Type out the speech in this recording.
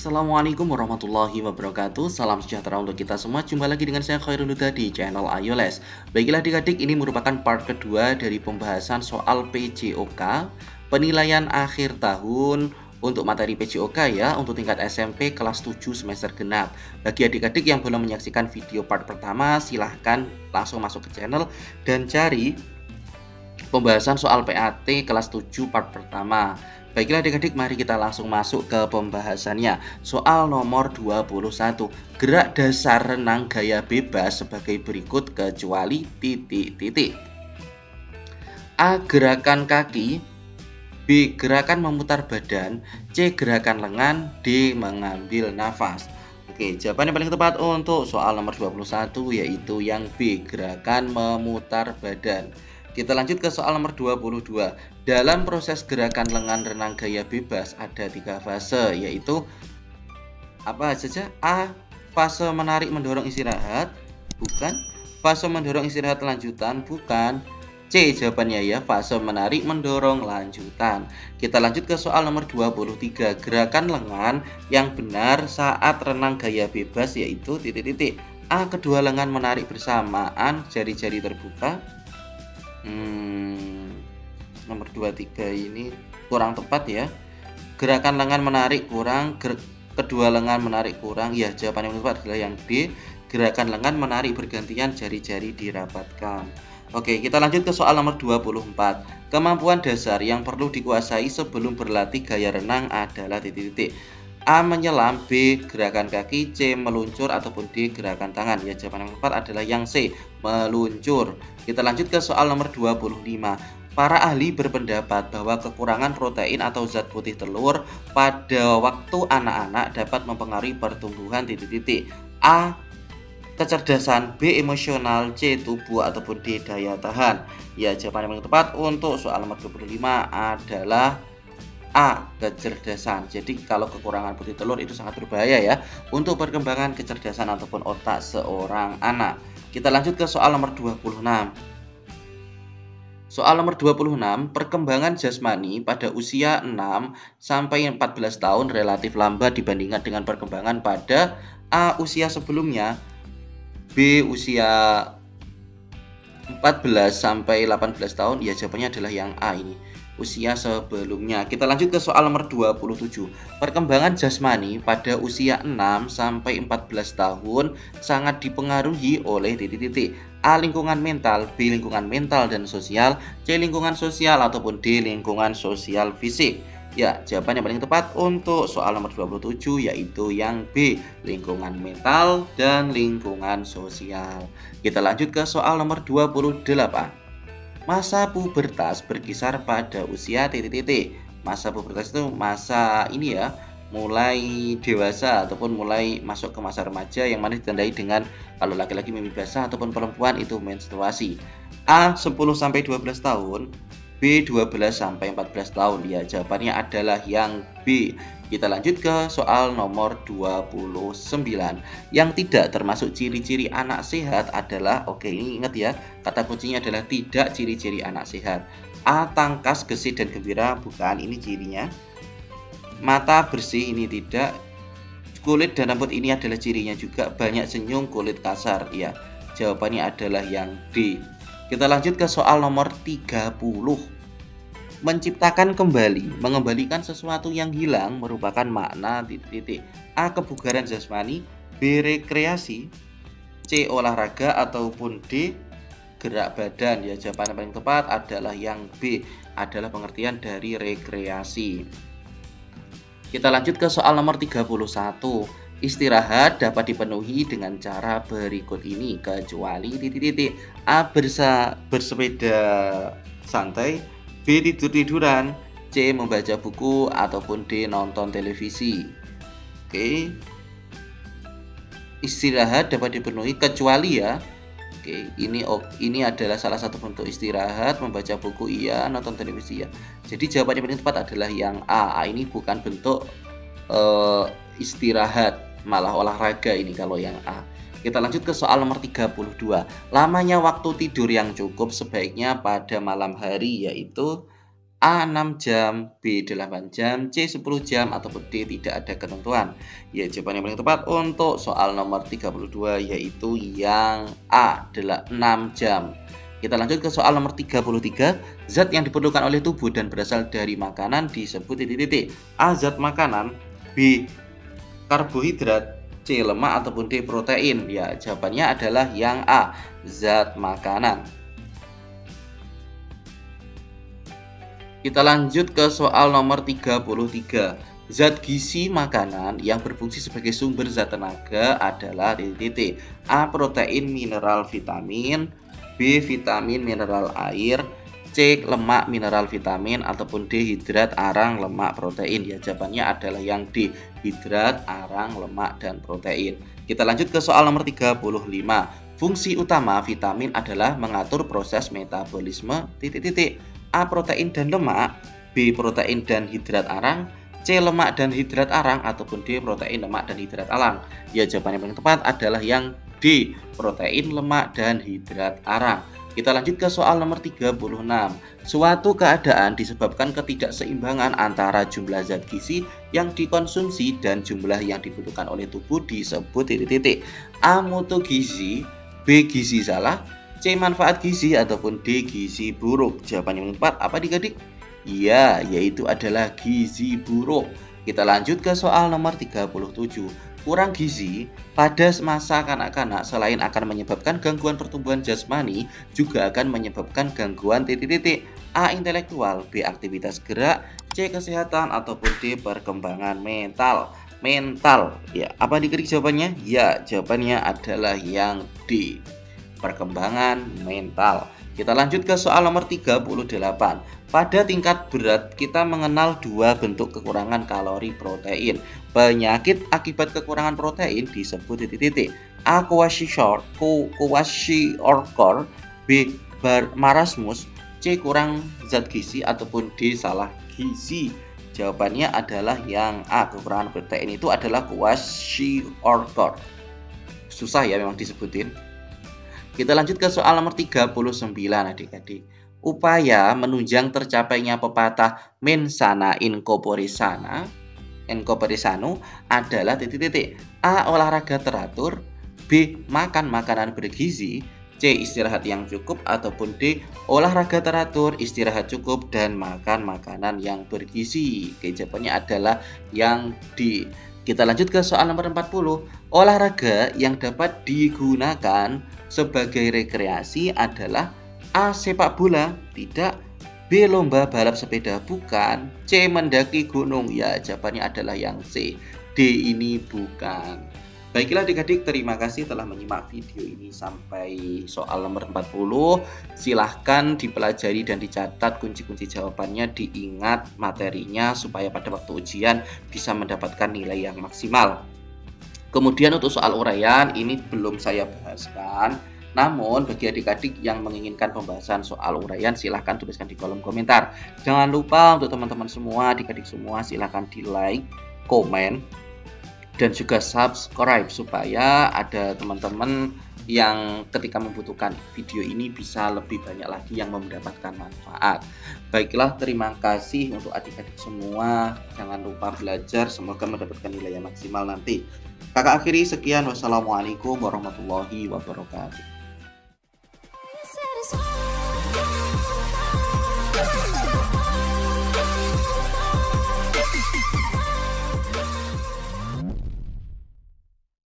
Assalamualaikum warahmatullahi wabarakatuh. Salam sejahtera untuk kita semua. Jumpa lagi dengan saya Khairul Huda di channel Ayo Les. Baiklah adik-adik, ini merupakan part kedua dari pembahasan soal PJOK, penilaian akhir tahun untuk materi PJOK ya, untuk tingkat SMP kelas 7 semester genap. Bagi adik-adik yang belum menyaksikan video part pertama, silahkan langsung masuk ke channel dan cari pembahasan soal PAT kelas 7 part pertama. Baiklah adik-adik, mari kita langsung masuk ke pembahasannya. Soal nomor 21. Gerak dasar renang gaya bebas sebagai berikut kecuali titik-titik. A. Gerakan kaki. B. Gerakan memutar badan. C. Gerakan lengan. D. Mengambil nafas. Oke, jawaban yang paling tepat untuk soal nomor 21 yaitu yang B. Gerakan memutar badan. Kita lanjut ke soal nomor 22. Dalam proses gerakan lengan renang gaya bebas ada 3 fase, yaitu apa saja? A. Fase menarik mendorong istirahat, bukan. Fase mendorong istirahat lanjutan, bukan. C. Jawabannya ya, fase menarik mendorong lanjutan. Kita lanjut ke soal nomor 23. Gerakan lengan yang benar saat renang gaya bebas yaitu titik-titik. A. Kedua lengan menarik bersamaan, jari-jari terbuka. Nomor 23 ini kurang tepat ya. Gerakan lengan menarik kurang, kedua lengan menarik kurang. Ya, jawaban yang tepat adalah yang D. Gerakan lengan menarik bergantian, jari-jari dirapatkan. Oke, kita lanjut ke soal nomor 24. Kemampuan dasar yang perlu dikuasai sebelum berlatih gaya renang adalah titik-titik. A. Menyelam, B. Gerakan kaki, C. Meluncur, ataupun D. Gerakan tangan. Ya, jawaban yang tepat adalah yang C. Meluncur. Kita lanjut ke soal nomor 25. Para ahli berpendapat bahwa kekurangan protein atau zat putih telur pada waktu anak-anak dapat mempengaruhi pertumbuhan titik-titik. A. Kecerdasan, B. Emosional, C. Tubuh, ataupun D. Daya tahan. Ya, jawaban yang paling tepat untuk soal nomor 25 adalah A. Kecerdasan. Jadi kalau kekurangan putih telur itu sangat berbahaya ya untuk perkembangan kecerdasan ataupun otak seorang anak. Kita lanjut ke soal nomor 26. Soal nomor 26, perkembangan jasmani pada usia 6 sampai 14 tahun relatif lambat dibandingkan dengan perkembangan pada A. Usia sebelumnya, B. Usia 14 sampai 18 tahun. Ya, jawabannya adalah yang A ini, usia sebelumnya. Kita lanjut ke soal nomor 27. Perkembangan jasmani pada usia 6 sampai 14 tahun sangat dipengaruhi oleh titik-titik. A. Lingkungan mental, B. Lingkungan mental dan sosial, C. Lingkungan sosial, ataupun D. Lingkungan sosial fisik. Ya, jawaban yang paling tepat untuk soal nomor 27 yaitu yang B. Lingkungan mental dan lingkungan sosial. Kita lanjut ke soal nomor 28. Masa pubertas berkisar pada usia titik-titik. Masa pubertas itu masa ini ya, mulai dewasa ataupun mulai masuk ke masa remaja yang mana ditandai dengan kalau laki-laki mimpi basah ataupun perempuan itu menstruasi. A. 10 sampai 12 tahun, B. 12 sampai 14 tahun. Ya, jawabannya adalah yang B. Kita lanjut ke soal nomor 29. Yang tidak termasuk ciri-ciri anak sehat adalah, oke ini ingat ya, kata kuncinya adalah tidak ciri-ciri anak sehat. A. Tangkas, gesit, dan gembira, bukan, ini cirinya. Mata bersih, ini tidak. Kulit dan rambut, ini adalah cirinya juga. Banyak senyum, kulit kasar. Ya, jawabannya adalah yang D. Kita lanjut ke soal nomor 30. Menciptakan kembali, mengembalikan sesuatu yang hilang merupakan makna titik-titik. A. Kebugaran jasmani, B. Rekreasi, C. Olahraga, ataupun D. Gerak badan. Ya, jawaban yang paling tepat adalah yang B, adalah pengertian dari rekreasi. Kita lanjut ke soal nomor 31. Istirahat dapat dipenuhi dengan cara berikut ini kecuali titik-titik. A. Bersepeda santai, B. Tidur-tiduran, C. Membaca buku, ataupun D. Nonton televisi. Oke. Istirahat dapat dipenuhi kecuali ya. Oke, ini adalah salah satu bentuk istirahat, membaca buku iya, nonton televisi ya. Jadi jawaban yang paling tepat adalah yang A. Ini bukan bentuk istirahat, malah olahraga ini kalau yang A. Kita lanjut ke soal nomor 32. Lamanya waktu tidur yang cukup sebaiknya pada malam hari yaitu A 6 jam, B 8 jam, C 10 jam, ataupun D tidak ada ketentuan. Ya, jawaban yang paling tepat untuk soal nomor 32 yaitu yang A, 6 jam. Kita lanjut ke soal nomor 33. Zat yang diperlukan oleh tubuh dan berasal dari makanan disebut titik-titik. A, zat makanan, B, karbohidrat, C, lemak, ataupun D, protein. Ya, jawabannya adalah yang A, zat makanan. Kita lanjut ke soal nomor 33. Zat gizi makanan yang berfungsi sebagai sumber zat tenaga adalah titik-titik. A, protein, mineral, vitamin, B, vitamin, mineral, air, C, lemak, mineral, vitamin, ataupun D, hidrat, arang, lemak, protein. Ya, jawabannya adalah yang D, hidrat, arang, lemak, dan protein. Kita lanjut ke soal nomor 35. Fungsi utama vitamin adalah mengatur proses metabolisme titik-titik. A, protein dan lemak, B, protein dan hidrat arang, C, lemak dan hidrat arang, ataupun D, protein, lemak, dan hidrat arang. Ya, jawaban yang paling tepat adalah yang D, protein, lemak, dan hidrat arang. Kita lanjut ke soal nomor 36. Suatu keadaan disebabkan ketidakseimbangan antara jumlah zat gizi yang dikonsumsi dan jumlah yang dibutuhkan oleh tubuh disebut titik-titik. A, mutu gizi, B, gizi salah, C, manfaat gizi, ataupun D, gizi buruk. Jawaban yang tepat apa adik-adik? Iya, yaitu adalah gizi buruk. Kita lanjut ke soal nomor 37. Kurang gizi pada masa kanak-kanak selain akan menyebabkan gangguan pertumbuhan jasmani, juga akan menyebabkan gangguan titik-titik. A, intelektual, B, aktivitas gerak, C, kesehatan, ataupun D, perkembangan mental. Mental, ya, apa adik-adik jawabannya? Ya, jawabannya adalah yang D, perkembangan mental. Kita lanjut ke soal nomor 38. Pada tingkat berat, kita mengenal dua bentuk kekurangan kalori protein. Penyakit akibat kekurangan protein disebut titik-titik. A, kwashiorkor, B, marasmus, C, kurang zat gizi, ataupun D, salah gizi. Jawabannya adalah yang A, kekurangan protein itu adalah kwashiorkor. Susah ya memang disebutin. Kita lanjut ke soal nomor 39 adik-adik. Upaya menunjang tercapainya pepatah mensana incorpore sana adalah titik-titik. A, olahraga teratur, B, makan makanan bergizi, C, istirahat yang cukup, ataupun D, olahraga teratur, istirahat cukup, dan makan makanan yang bergizi. Oke, jawabannya adalah yang D. Kita lanjut ke soal nomor 40. Olahraga yang dapat digunakan sebagai rekreasi adalah A, sepak bola, tidak, B, lomba balap sepeda, bukan, C, mendaki gunung. Ya, jawabannya adalah yang C, D, ini bukan. Baiklah adik-adik, terima kasih telah menyimak video ini sampai soal nomor 40. Silahkan dipelajari dan dicatat kunci-kunci jawabannya, diingat materinya supaya pada waktu ujian bisa mendapatkan nilai yang maksimal. Kemudian untuk soal uraian ini belum saya bahaskan. Namun bagi adik-adik yang menginginkan pembahasan soal uraian silahkan tuliskan di kolom komentar. Jangan lupa untuk teman-teman semua, adik-adik semua silahkan di like, komen, dan juga subscribe supaya ada teman-teman yang ketika membutuhkan video ini bisa lebih banyak lagi yang mendapatkan manfaat. Baiklah, terima kasih untuk adik-adik semua. Jangan lupa belajar, semoga mendapatkan nilai yang maksimal nanti. Kakak akhiri sekian, wassalamualaikum warahmatullahi wabarakatuh.